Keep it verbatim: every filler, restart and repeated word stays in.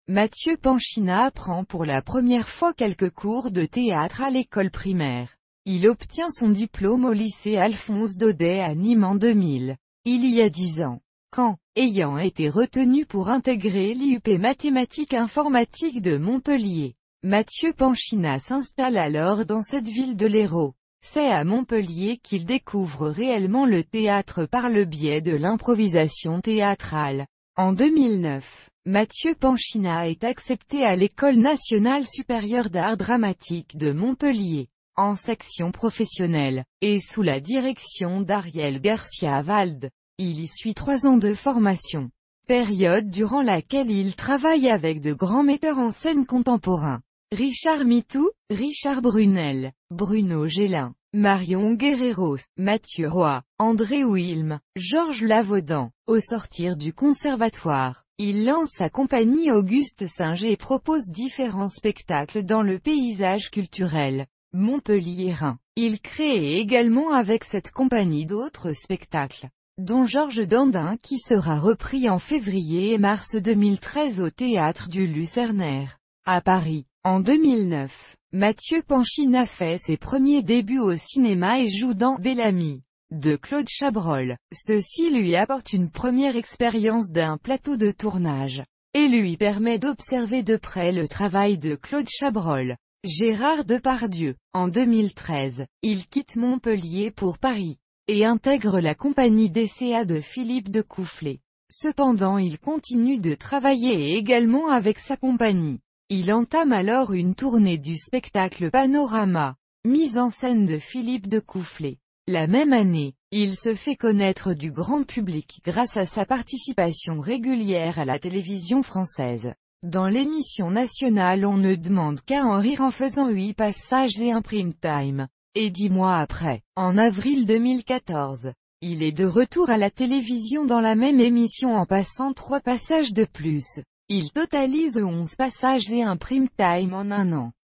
Mathieu Panchina apprend pour la première fois quelques cours de théâtre à l'école primaire. Il obtient son diplôme au lycée Alphonse Daudet à Nîmes en deux mille. Il y a dix ans. Quand, ayant été retenu pour intégrer l'I U P Mathématiques Informatiques de Montpellier, Mathieu Panchina s'installe alors dans cette ville de l'Hérault. C'est à Montpellier qu'il découvre réellement le théâtre par le biais de l'improvisation théâtrale. En deux mille neuf, Mathieu Panchina est accepté à l'École nationale supérieure d'art dramatique de Montpellier, en section professionnelle, et sous la direction d'Ariel Garcia-Vald. Il y suit trois ans de formation, période durant laquelle il travaille avec de grands metteurs en scène contemporains. Richard Mitou, Richard Brunel, Bruno Gélin, Marion Guerreros, Mathieu Roy, André Wilm, Georges Lavaudan. Au sortir du conservatoire, il lance sa compagnie Auguste Singer et propose différents spectacles dans le paysage culturel montpelliérain. Il crée également avec cette compagnie d'autres spectacles, dont Georges Dandin qui sera repris en février et mars deux mille treize au Théâtre du Lucernaire, à Paris. En deux mille neuf, Mathieu Panchina fait ses premiers débuts au cinéma et joue dans Bellamy, de Claude Chabrol. Ceci lui apporte une première expérience d'un plateau de tournage, et lui permet d'observer de près le travail de Claude Chabrol. Gérard Depardieu. En deux mille treize, il quitte Montpellier pour Paris, et intègre la compagnie D C A de Philippe de Coufflet. Cependant il continue de travailler également avec sa compagnie. Il entame alors une tournée du spectacle Panorama, mise en scène de Philippe de Coufflet. La même année, il se fait connaître du grand public grâce à sa participation régulière à la télévision française. Dans l'émission nationale On ne demande qu'à en rire en faisant huit passages et un prime time. Et dix mois après, en avril deux mille quatorze, il est de retour à la télévision dans la même émission en passant trois passages de plus. Il totalise onze passages et un prime time en un an.